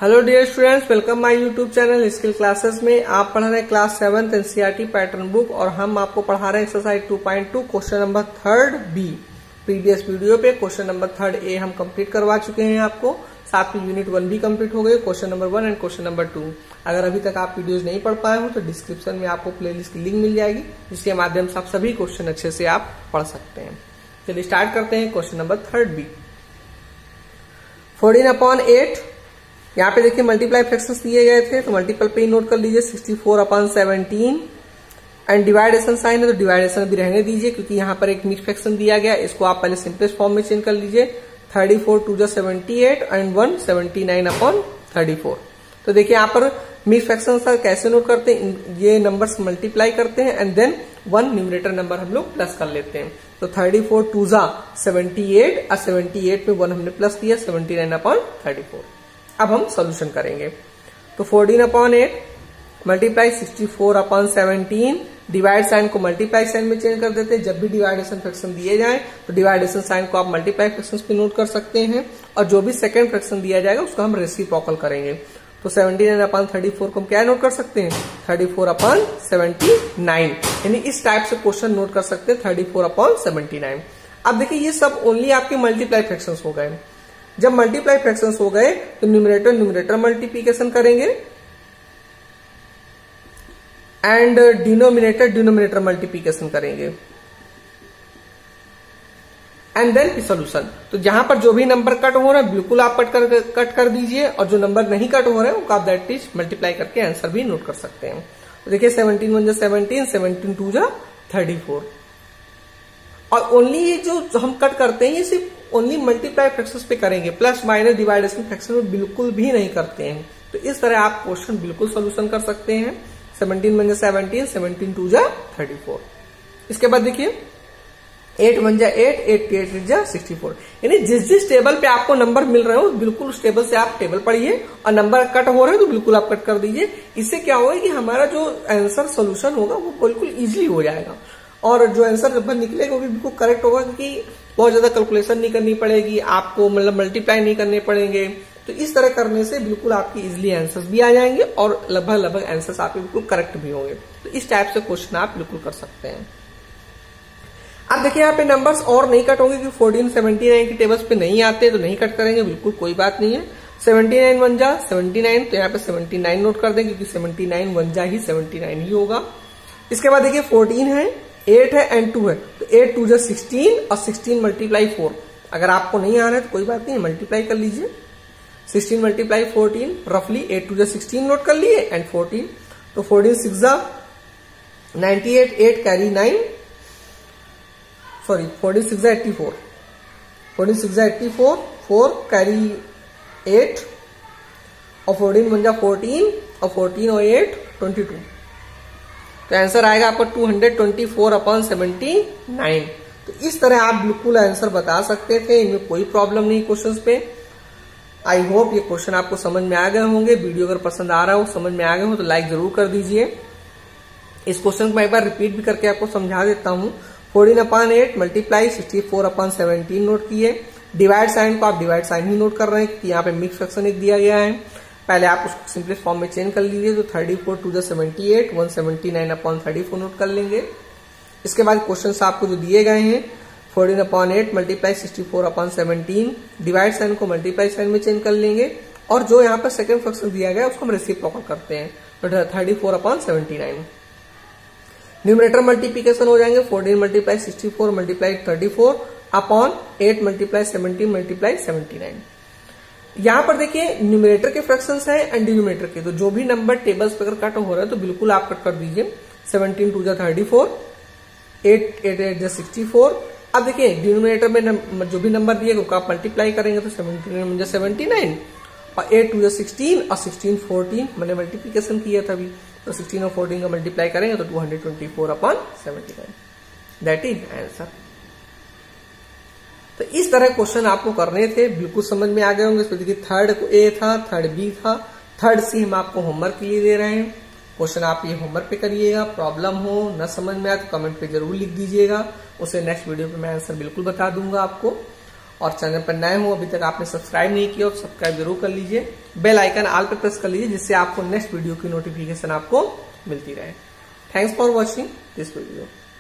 Hello dear students, welcome my YouTube channel skill classes में। आप पढ़ रहे हैं class 7th NCERT pattern book और हम आपको पढ़ा रहे हैं exercise 2.2 question number 3rd B. Previous video पे क्वेश्चन नंबर 3rd ए हम कंप्लीट करवा चुके हैं आपको, साथ में यूनिट 1 भी कंप्लीट हो गए, question number 1 and question number 2। अगर अभी तक आप वीडियोज नहीं पढ़ पाए हो तो डिस्क्रिप्शन में आपको प्लेलिस्ट की लिंक मिल जाएगी, जिसके माध्यम से आप सभी क्वेश्चन अच्छे से आप पढ़ सकते हैं। चलिए स्टार्ट करते हैं क्वेश्चन नंबर 3rd बी। 14/8 यहाँ पे देखिए मल्टीप्लाई फ्रैक्शंस दिए गए थे, तो मल्टीपल पे ही नोट कर लीजिए 64/17 एंड डिवाइडेशन साइन है तो डिवाइडेशन भी रहने दीजिए, क्योंकि यहाँ पर एक मिक्स फ्रैक्शन दिया गया। इसको आप पहले सिंपलेस्ट फॉर्म में चेंज कर लीजिए। 34 × 78 एंड 1 79/34। तो देखिए यहाँ पर मिक्स फ्रैक्शन कैसे नोट करते हैं, ये नंबर्स मल्टीप्लाई करते हैं एंड देन 1 न्यूमरेटर नंबर हम लोग प्लस कर लेते हैं। तो 34 2 78 और 78 में 1 हमने प्लस दिया 79/34। अब हम सॉल्यूशन करेंगे। तो 14/8 मल्टीप्लाई 64/17, डिवाइड साइन को मल्टीप्लाई साइन में चेंज कर देते हैं। जब भी डिवाइडेशन फ्रैक्शन दिए जाए तो डिवाइडेशन साइन को आप मल्टीप्लाई फ्रैक्शन पे नोट कर सकते हैं, और जो भी सेकंड फ्रैक्शन दिया जाएगा उसको हम रेसिप्रोकल करेंगे। तो 79/34 को हम क्या नोट कर सकते हैं, 34/79, यानी इस टाइप से क्वेश्चन नोट कर सकते हैं 34/79। अब देखिए ये सब ओनली आपके मल्टीप्लाई फ्रैक्शन हो गए। जब मल्टीप्लाई फ्रैक्शंस हो गए तो न्यूमरेटर न्यूमरेटर मल्टीप्लिकेशन करेंगे एंड डिनोमिनेटर डिनोमिनेटर मल्टीप्लिकेशन करेंगे एंड देन सॉल्यूशन। तो जहां पर जो भी नंबर कट हो रहा है बिल्कुल आप कट कर दीजिए, और जो नंबर नहीं कट हो रहे हैं वो आप दैट इज मल्टीप्लाई करके आंसर भी नोट कर सकते हैं। तो देखिए 17 1 17, 17 2 34। और ओनली ये जो हम कट करते हैं ये सिर्फ ओनली मल्टीप्लाई फ्रैक्शंस पे करेंगे, प्लस माइनस डिवाइडेशन फ्रैक्शन में बिल्कुल भी नहीं करते हैं। तो इस तरह आप क्वेश्चन बिल्कुल सोल्यूशन कर सकते हैं। 17 1 17, 17 2 34। इसके बाद देखिए 8 1 8, 8 8 64। यानी जिस जिस टेबल पे आपको नंबर मिल रहे हो बिल्कुल उस टेबल से आप टेबल पढ़िए, और नंबर कट हो रहे हैं तो बिल्कुल आप कट कर दीजिए। इससे क्या होगा कि हमारा जो आंसर सोल्यूशन होगा वो बिल्कुल इजिली हो जाएगा, और जो आंसर जब निकलेगा वो भी बिल्कुल करेक्ट होगा, क्योंकि बहुत ज्यादा कैलकुलेशन नहीं करनी पड़ेगी आपको, मतलब मल्टीप्लाई नहीं करने पड़ेंगे। तो इस तरह करने से बिल्कुल आपकी इजिली आंसर्स भी आ जाएंगे और लगभग आंसर्स आपके बिल्कुल करेक्ट भी होंगे। तो इस टाइप से क्वेश्चन आप बिल्कुल कर सकते हैं। अब देखिए यहाँ पे नंबर्स और नहीं कट होंगे, क्योंकि 14 79 की टेबल्स पे नहीं आते तो नहीं कट करेंगे, बिल्कुल कोई बात नहीं है। 79 1 79, तो यहाँ पे 79 नोट कर दें, क्योंकि 79 1 ही 79 ही होगा। इसके बाद देखिए 14 है, 8 है एंड 2 है, तो 8 2 16 और 16 मल्टीप्लाई 4। अगर आपको नहीं आ रहा है तो कोई बात नहीं, मल्टीप्लाई कर लीजिए। 16 मल्टीप्लाई 14, रफली 8 2 16 नोट कर लिए एंड 14। तो 14 6 98, 8 कैरी 9, सॉरी 14 6 84, 14 6 84, 4 कैरी 8, और 14 1 14, और 14 और 8 22। तो आंसर आएगा आपका 224/79। तो इस तरह आप बिल्कुल आंसर बता सकते थे, इनमें कोई प्रॉब्लम नहीं क्वेश्चंस पे। आई होप ये क्वेश्चन आपको समझ में आ गए होंगे। वीडियो अगर पसंद आ रहा हो, समझ में आ गए हो तो लाइक जरूर कर दीजिए। इस क्वेश्चन को मैं एक बार रिपीट भी करके आपको समझा देता हूँ। 14/8 मल्टीप्लाई 64/17 नोट किए। डिवाइड साइन को आप डिवाइड साइन ही नोट कर रहे हैं, यहाँ पे मिक्स फ्रैक्शन एक दिया गया है। पहले आप उसको सिंपलेस्ट फॉर्म में चेंज कर लीजिए। तो 34 2 78, 179/34 नोट कर लेंगे। इसके बाद क्वेश्चन आपको जो दिए गए हैं 14/8 मल्टीप्लाई 64/17, डिवाइड साइन को मल्टीप्लाई साइन में चेंज कर लेंगे, और जो यहाँ पर सेकंड फ्रैक्शन दिया गया है उसको हम रेसिप्रोकल करते हैं। तो 34/79 न्यूमरेटर मल्टीप्लिकेशन हो जाएंगे। 14 multiply 64 multiply 34 upon 8 multiply 17 multiply 79। यहाँ पर देखिए न्यूमरेटर के फ्रैक्शंस हैं एंड डिनोमिनेटर के, तो जो भी नंबर टेबल्स पर कट हो रहा है तो बिल्कुल आप कट कर दीजिए। 17 2 34, 8 8 8 64। अब देखिए डिनोमिनेटर में जो भी नंबर दिए उसको आप मल्टीप्लाई करेंगे, तो 17 1 79, और 8 2 16, और 16 14 मैंने मल्टीप्लीकेशन किया था अभी, तो 16 और 14 का मल्टीप्लाई करेंगे तो 224/79। That is answer. तो इस तरह क्वेश्चन आपको करने थे, बिल्कुल समझ में आ गए होंगे। इसमें देखिए 3rd ए था, 3rd बी था, 3rd सी हम आपको होमवर्क के लिए दे रहे हैं। क्वेश्चन आप ये होमवर्क पे करिएगा। प्रॉब्लम हो न समझ में आए तो कमेंट पे जरूर लिख दीजिएगा, उसे नेक्स्ट वीडियो पे मैं आंसर बिल्कुल बता दूंगा आपको। और चैनल पर नए हो, अभी तक आपने सब्सक्राइब नहीं किया, सब्सक्राइब जरूर कर लीजिए। बेल आइकन ऑल पे प्रेस कर लीजिए, जिससे आपको नेक्स्ट वीडियो की नोटिफिकेशन आपको मिलती रहे। Thanks for watching this video.